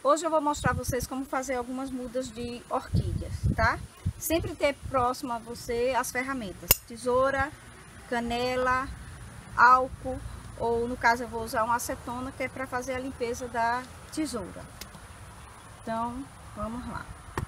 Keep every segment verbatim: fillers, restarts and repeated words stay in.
Hoje eu vou mostrar a vocês como fazer algumas mudas de orquídeas, tá? Sempre ter próximo a você as ferramentas, tesoura, canela, álcool, ou no caso eu vou usar uma acetona, que é para fazer a limpeza da tesoura. Então, vamos lá.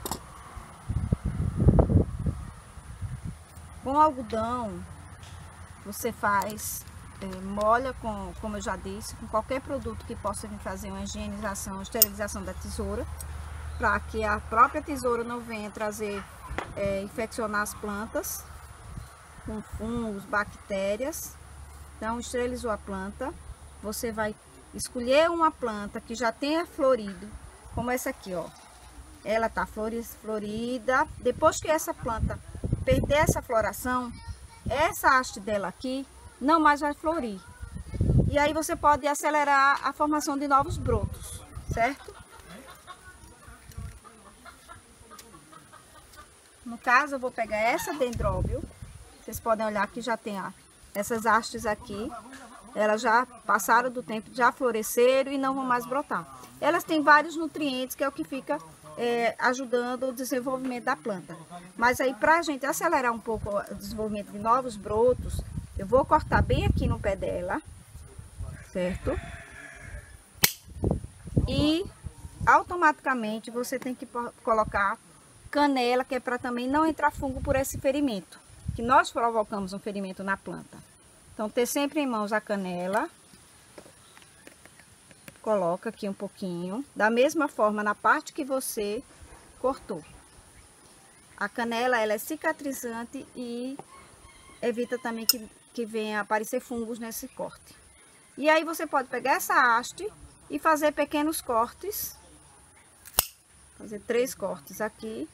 Com algodão, você faz, é, molha com, como eu já disse, com qualquer produto que possa vir fazer uma higienização, esterilização da tesoura, para que a própria tesoura não venha trazer, é, infeccionar as plantas com fungos, bactérias. Então, esterilizou a planta, você vai escolher uma planta que já tenha florido, como essa aqui, ó. Ela tá florida. Depois que essa planta perder essa floração, essa haste dela aqui não mais vai florir. E aí você pode acelerar a formação de novos brotos, certo? No caso, eu vou pegar essa dendróbio. Vocês podem olhar que já tem a, essas hastes aqui. Elas já passaram do tempo, já floresceram e não vão mais brotar. Elas têm vários nutrientes, que é o que fica é, ajudando o desenvolvimento da planta. Mas aí, para a gente acelerar um pouco o desenvolvimento de novos brotos, eu vou cortar bem aqui no pé dela, certo? E automaticamente você tem que colocar canela, que é para também não entrar fungo por esse ferimento, que nós provocamos um ferimento na planta. Então, ter sempre em mãos a canela. Coloca aqui um pouquinho, da mesma forma na parte que você cortou. A canela, ela é cicatrizante e evita também que, que venha aparecer fungos nesse corte. E aí você pode pegar essa haste e fazer pequenos cortes. Fazer três cortes aqui.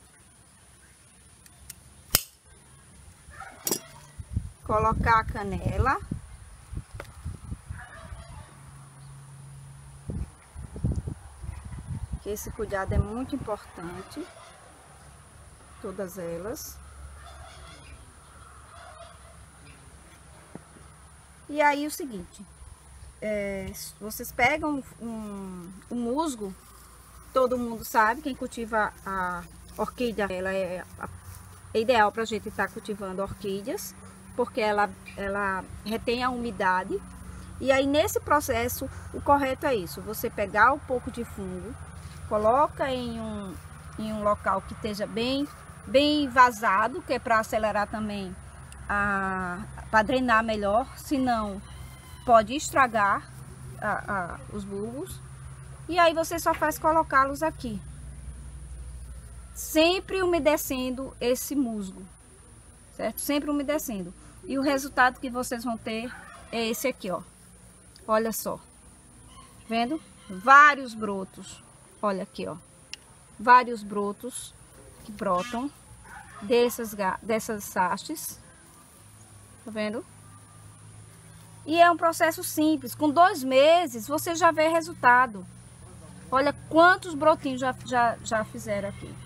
Colocar a canela. Que esse cuidado é muito importante. Todas elas. E aí o seguinte, é, vocês pegam um, um musgo, todo mundo sabe, quem cultiva a orquídea, ela é, é ideal para a gente estar tá cultivando orquídeas, porque ela, ela retém a umidade. E aí nesse processo, o correto é isso, você pegar um pouco de fungo, coloca em um, em um local que esteja bem, bem vazado, que é para acelerar também, para drenar melhor, senão pode estragar a, a, os bulbos. E aí você só faz colocá-los aqui, sempre umedecendo esse musgo, certo? Sempre umedecendo. E o resultado que vocês vão ter é esse aqui, ó. Olha só, vendo? Vários brotos. Olha aqui, ó, vários brotos que brotam dessas, dessas hastes, tá vendo? E é um processo simples, com dois meses você já vê resultado. Olha quantos brotinhos já, já, já fizeram aqui.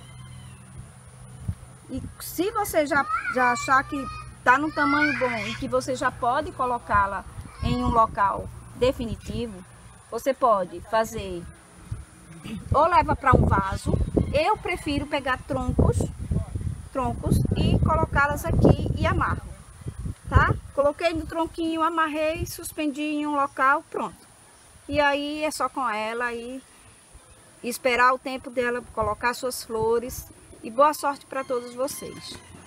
E se você já, já achar que tá no tamanho bom e que você já pode colocá-la em um local definitivo, você pode fazer... ou leva para um vaso. Eu prefiro pegar troncos, troncos e colocá-las aqui e amarro, tá? Coloquei no tronquinho, amarrei, suspendi em um local, pronto. E aí é só com ela e esperar o tempo dela colocar suas flores. E boa sorte para todos vocês.